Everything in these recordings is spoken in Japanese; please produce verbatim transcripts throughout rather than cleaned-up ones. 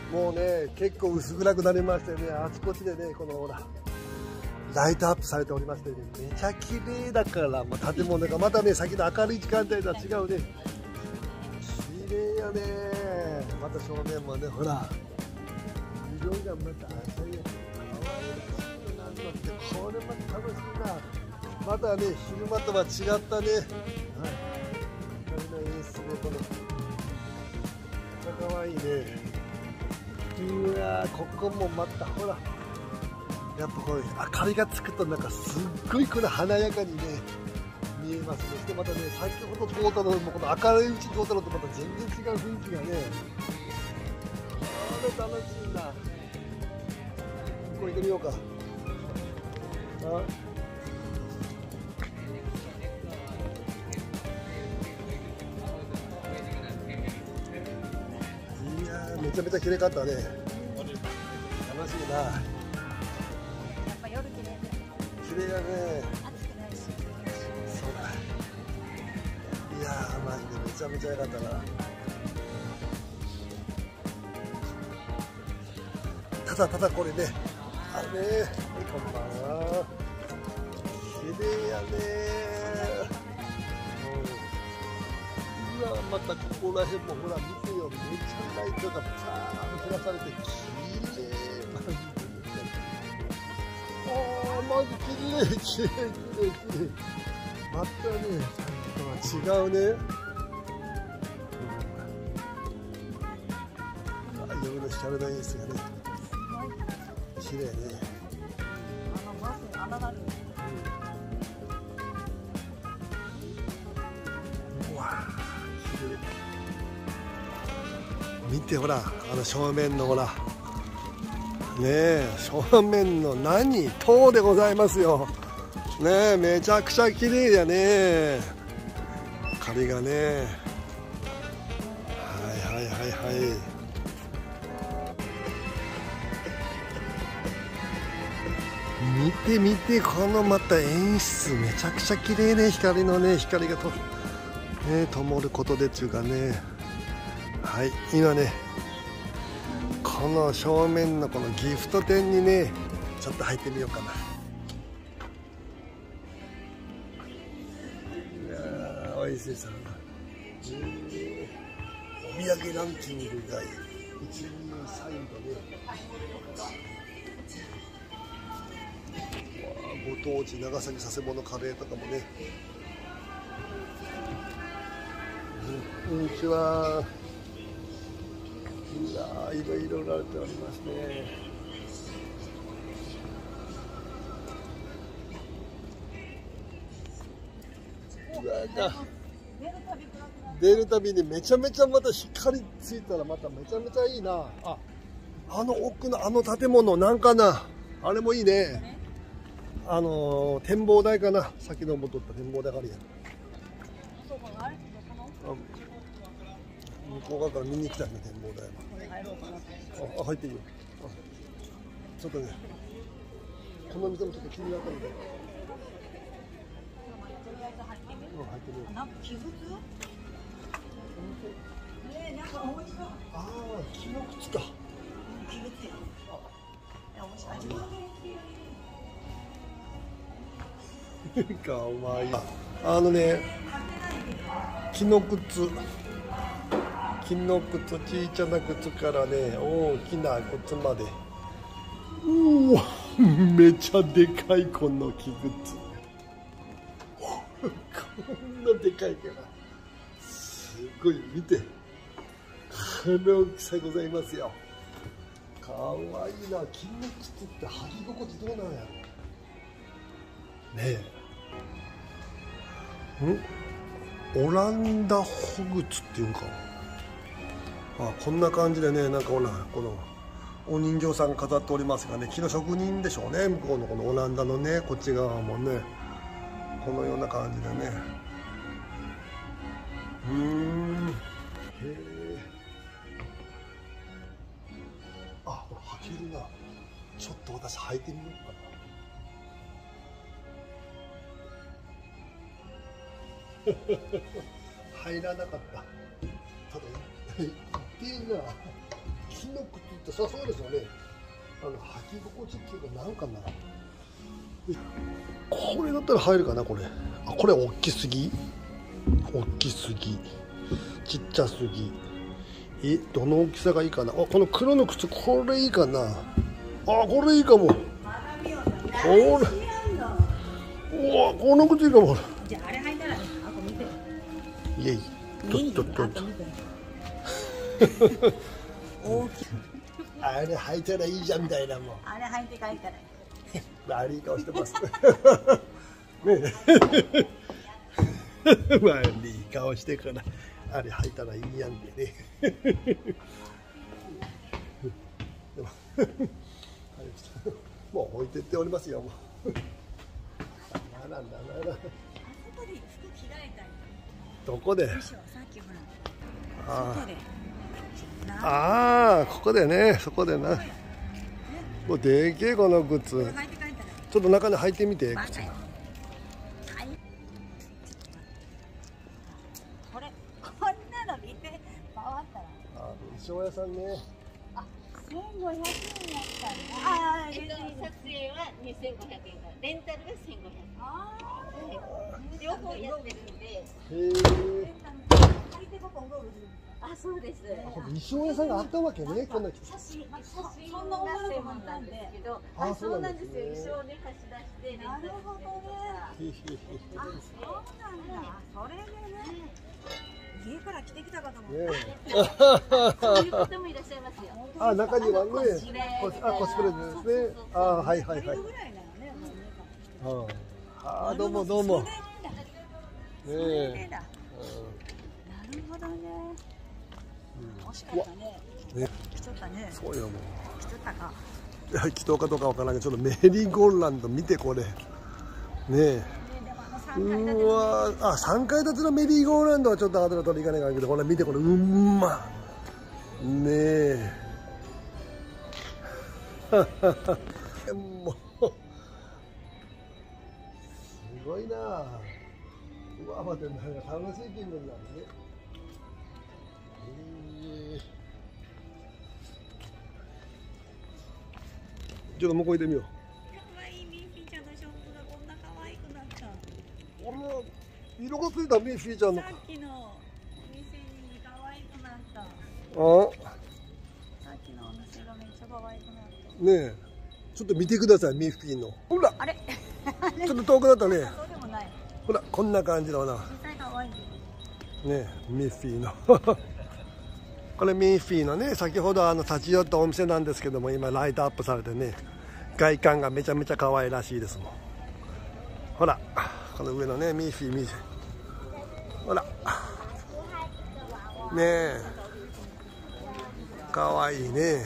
もうね結構薄暗くなりましてね、あちこちでねこのほらライトアップされておりましてね、めちゃ綺麗だから、まあ、建物がまたね先の明るい時間帯とは違うね、綺麗やね。また正面もねほら色がまた鮮やかで可愛らしくなるのって、これまた楽しいな。またね昼間とは違ったね、はい、光の演出でこのかわいいね。うわー、ここもまたほらやっぱこれ明かりがつくとなんかすっごいこれ華やかにね見えますね。そしてまたね先ほど通ったのもこの明るいうちに通ったのとまた全然違う雰囲気がね、これ楽しいな。ここ行ってみようか。あめちゃめちゃ綺麗かったね。楽しいな。やっぱ夜綺麗ね。 綺麗やね。 暑くないし。 そうだ。いやーマジでめちゃめちゃ良かったな。ただただこれね、あれね、はい、こんばんは。綺麗やね。うわ、またここら辺もほら見てよ、めっちゃライトがパーン照らされて綺麗マジで。あーマジ綺麗綺麗綺麗綺麗。またねさっきとは違うね。うん、夜の光の演出がね綺麗ね。 あのバスに穴がある。 見てほら、あの正面のほらねえ、正面の何塔でございますよねえ、めちゃくちゃ綺麗だね、明かりがね。はいはいはいはい。見て見て、このまた演出めちゃくちゃ綺麗ね。光のね光がとね灯ることでっていうかね。はい、今ねこの正面のこのギフト店にねちょっと入ってみようかな。いやー、おいしそうな、えー、お土産ランキングがいち、に、さんいのね、ご当地長崎佐世保のカレーとかもね、うん、こんにちは。いやー、いろいろ売られておりますね。うわー、出るたびにめちゃめちゃまた光ついたらまためちゃめちゃいいな。あ、あの奥のあの建物なんかな、あれもいいね。あのー、展望台かな、先の戻った展望台があるやん。向こう側から見に行きたいね、展望台は。あ、入っていいよ。ちょっとね、この店もちょっと気になったみたい。うん、入ってみよう。 なんか器物？ねえ、なんか面白い。 ああ、木の靴か。 器物や。あ、面白い。 かわいい。あのね、木の靴。木の靴、小さな靴からね、大きな靴まで。うわ、めちゃでかいこの木靴。こんなでかいから。すごい、見て。この大きさございますよ。かわいいな。木の靴って履き心地どうなんやろ。ねえ。ん？オランダホグツっていうんか。あ、こんな感じでね、なんかほら、このお人形さん飾っておりますがね、木の職人でしょうね、向こうのこのオランダのね、こっち側もね、このような感じでね。うーん、へえ。あ、これ履けるな。ちょっと私履いてみようかな。入らなかった。ただ、痛えな。木の靴ってさそうですよね。あの履き心地っていうかなんかな。これだったら入るかなこれ。あこれ大きすぎ。大きすぎ。ちっちゃすぎ。えどの大きさがいいかな。あこの黒の靴これいいかな。あこれいいかも。これ。うわこの靴いいかも。 じゃああれ履いたらね、あこ見て。 イエイ。ちょっとちょっと。 大きい。 あれ履いたらいいじゃんみたいなもん。 あれ履いて帰ったら。 悪い顔してます。ねえ。悪い顔してからあれ履いたらいいやんでね。でももう置いてっておりますよ。もう。ならならなら。 あそこで服着替えたい。 どこで？ さっきほら。 あ外で。 ああここでねそこでな。もうでけえこの靴。 履いて帰ったら。 ちょっと中で履いてみて。靴。 これこんなの見て回ったら。 あ衣装屋さんね。 あ千五百円やったね。ああ、 えっと、撮影はにせんごひゃくえんから、レンタルがせんごひゃくえん。 あ両方やってるんで。 へえ。 履いてここうろうろするんですか。 あ、そうです。 衣装屋さんがあったわけねこんな。 写真、写真そんな女の子専もい門なんんたでですけど、 ああ、そうなんですよ。 そうなんですね衣装で貸し出してレンタルしてるとか。 へへへへ。 あ、そうなんだ。それでね、家から着てきたかと思っねそういう方もいらっしゃいますよ。 あ、中にはね、 コスプレコスあ、コスプレですね。あ、はいはいはい。 た。ぐらいなのね、もうね。 あ、どうもどうも。ねそれえ。 だ。なるほどね。惜しかったね。 ね、 来ちゃったね。 そうよも来ちゃったか。 う。いや、祈祷かどうかわからんけど、ちょっとメリーゴーランド見てこれ。ねえ。うわあ、三階建てのメリーゴーランドはちょっと後で取り行かないけど、これ見てこれ、うんま。ねえ。もう。すごいな。うわ、待って、なんか楽しい気分になるね。えー、ちょっと向こう行ってみよう。 可愛いミッフィーちゃんのショップがこんな可愛くなった。 俺は色がついたミッフィーちゃんの。 さっきのお店に可愛くなった。 あさっきのお店がめっちゃ可愛くなった。 ねえ、ちょっと見てくださいミッフィーの。ほら、 あれちょっと遠くなったね。 そうでもない。 ほら、こんな感じだな。 実際可愛い。 ねえ、ミッフィーの。これミッフィーのね、先ほどあの立ち寄ったお店なんですけども、今ライトアップされてね、外観がめちゃめちゃ可愛らしいですもん。ほら、この上のね、ミッフィーミッフィー。ほら。ねえ。可愛いね。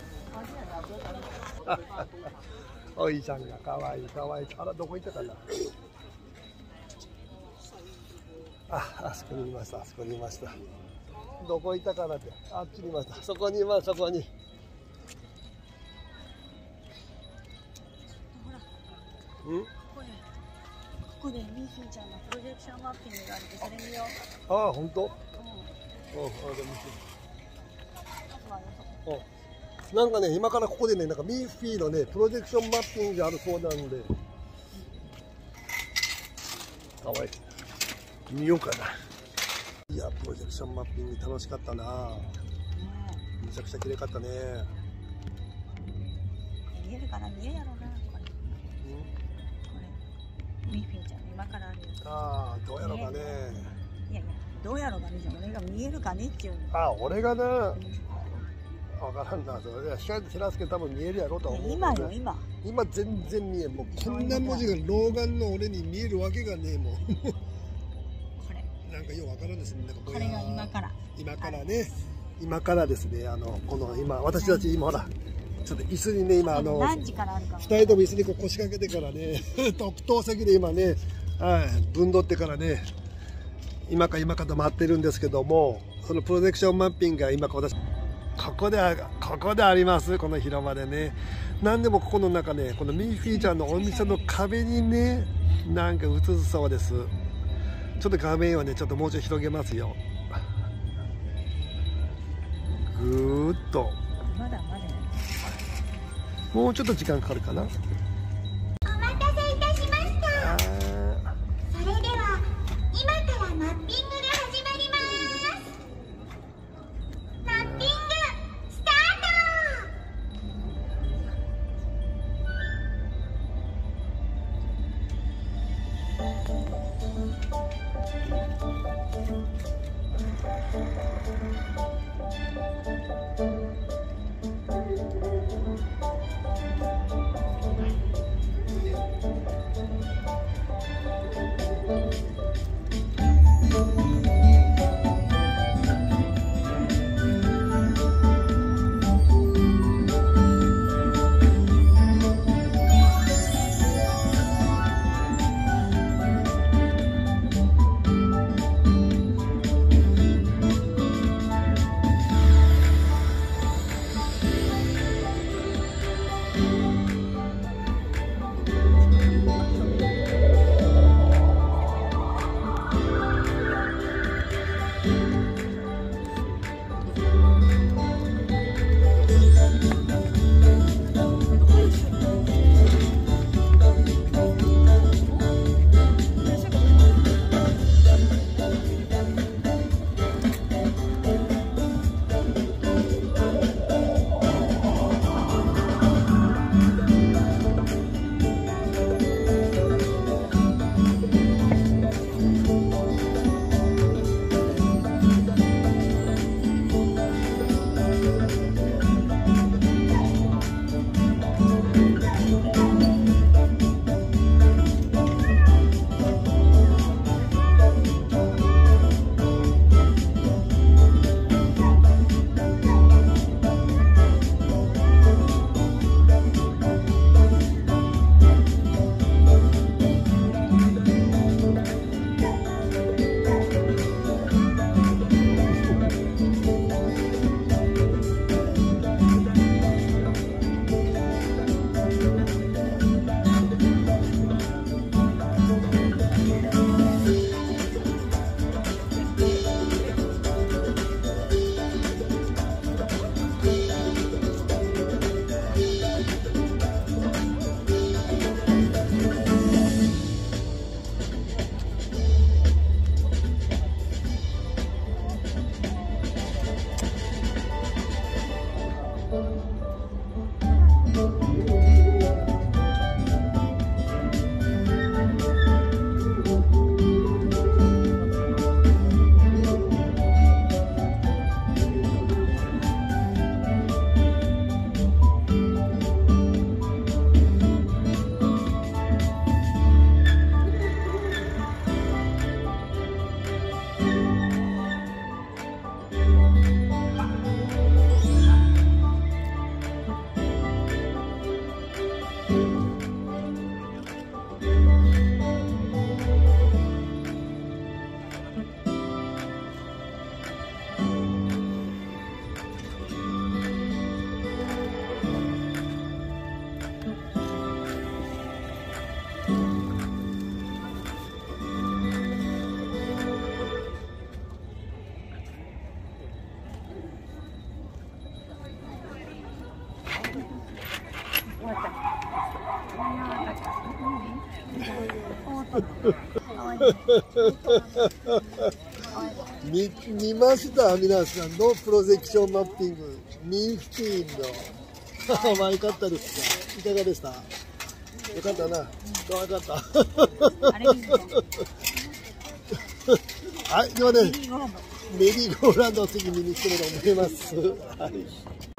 おいちゃんが可愛い可愛い。あら、どこ行ったかな。あ、あそこにいました。あそこにいました。どこ行ったかなって。あっちにいました。そこにいます。そこに。 ほら、 うん？ ここで、ここでミッフィーちゃんのプロジェクションマッピングがあるんで、それ見よう。 ああ、本当？ うん。 うん、あ、でも。 まあよそこうん。なんかね、今からここでね、なんかミッフィーのね、プロジェクションマッピングがあるそうなんで。かわいい。見ようかな。いや、プロジェクションマッピング楽しかったな。めちゃくちゃ綺麗かったね。 見えるかな、見えるやろうな、これ。これ。ミッフィーちゃん、今からあるよ。 ああ、どうやろうかね。 いやいや、どうやろうかね、じゃあ俺が見えるかねっていうの。 ああ、俺がな。わからんな、それ。いや、光で照らすけど、多分見えるやろうとは思う。 今よ、今。 今全然見えん。もうこんな文字が老眼の俺に見えるわけがねえもん。 これ。 なんかようわからんですね。なんかぼやーこれが今から。 今からね。今からですね。あのこの今私たち今ほらちょっと椅子にね今あの何時からあるか。 二人とも椅子にこう腰掛けてからね特等席で今ねはい分取ってからね今か今かと待ってるんですけども、そのプロジェクションマッピングが今私ここであここであります。この広場でね。なんでもここの中ね、このミッフィーちゃんのお店の壁にねなんか映すそうです。ちょっと画面をねちょっともうちょい広げますよ。ぐーっとまだまだ。 もうちょっと時間かかるかな。 お待たせいたしました。それでは今からマッピングが始まります。マッピングスター見, 見ました皆さんのプロジェクションマッピングミンフティーンのまあよかったですか。いかがでした。よかったな。かわかったはい、ではねメリーゴーランドを次見に行きたいと思います。はい。